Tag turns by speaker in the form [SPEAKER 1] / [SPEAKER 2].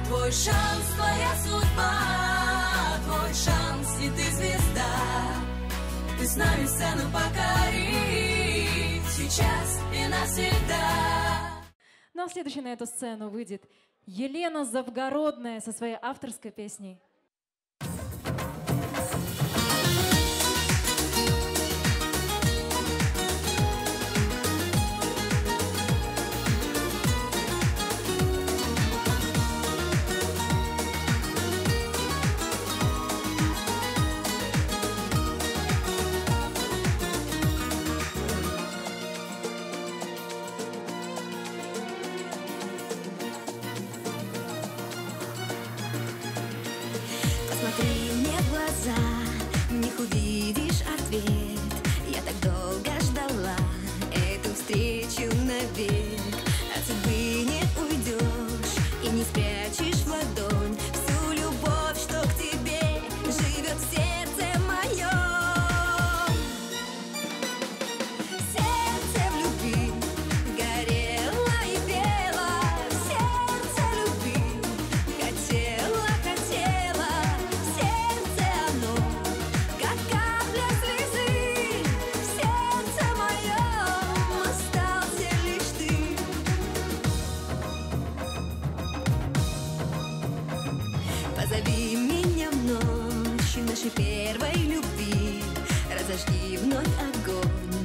[SPEAKER 1] Твой шанс, твоя судьба, твой шанс, и ты звезда. Ты с нами сцену покори, сейчас и навсегда.
[SPEAKER 2] Ну а следующей на эту сцену выйдет Елена Завгородная со своей авторской песней.
[SPEAKER 3] Посмотри мне в глаза, в них увидишь ответ. Я так долго ждала эту встречу навек. От судьбы не уйдешь и не спрячешь в ладонь всю любовь, что к тебе живет в сердце моем. Сердце в любви горело и пело, сердце любви хотела, хотела. Сердце оно, как капля слезы, в сердце моем остался лишь ты. Позови меня в ночь нашей первой любви, разожги вновь огонь